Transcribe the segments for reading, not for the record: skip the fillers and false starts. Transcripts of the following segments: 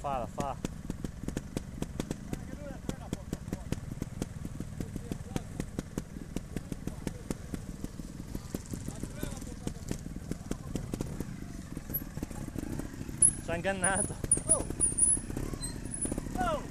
la fa. Ci ha ingannato. Oh. Oh.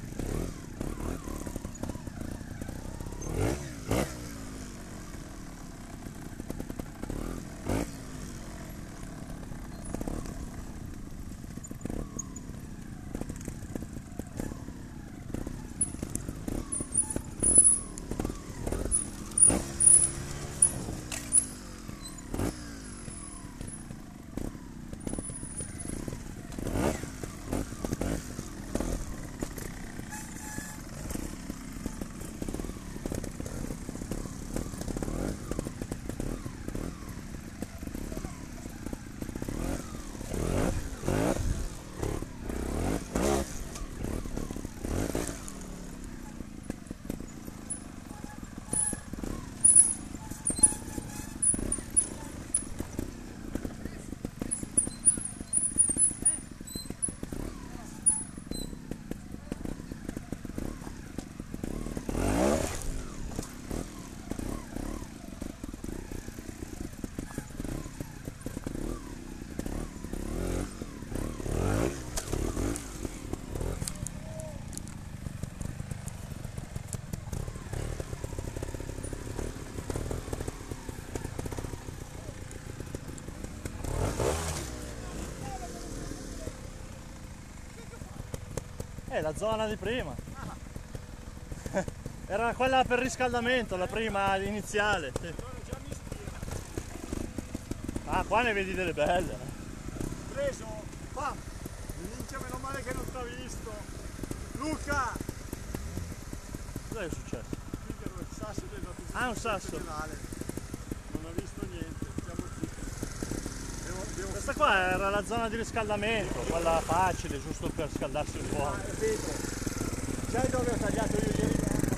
La zona di prima. Era quella per riscaldamento, la prima iniziale. Sì. Ah, qua ne vedi delle belle. Preso, pam! Minchia, meno male che non ti ha visto. Luca! Cosa è successo? Il sasso del Ah, un sasso. Non ha visto niente, stiamo zitti. Questa qua era la zona di riscaldamento, quella facile, giusto per scaldarsi un po'. Vedo. Sai dove ho tagliato io ieri?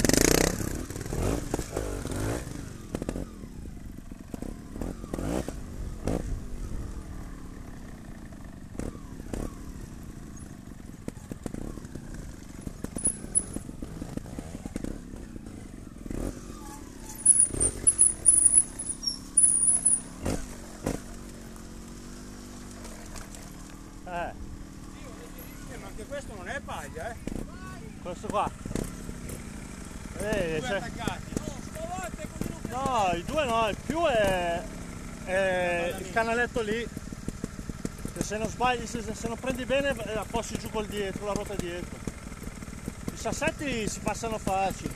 Ma anche questo non è paglia, eh? Questo qua. Due C'è... attaccati. No, i due no, il più è il canaletto lì. Che se non sbagli, se non prendi bene affossi giù col dietro, la ruota dietro. I sassetti si passano facili.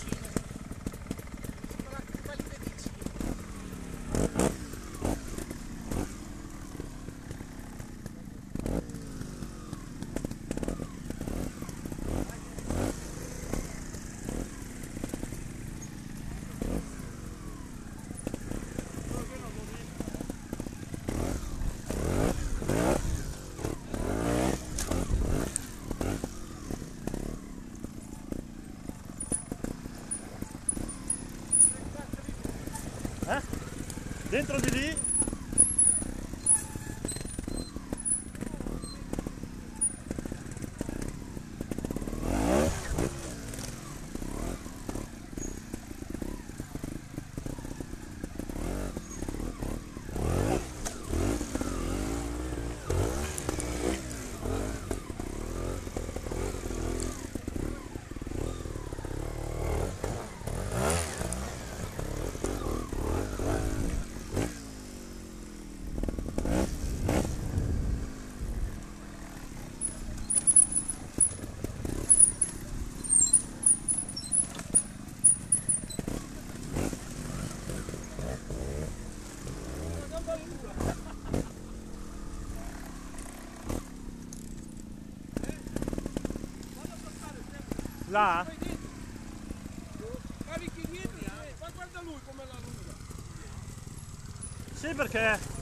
Dentro di lì là. Carichi dietro, ma guarda lui come la lunga. Sì, perché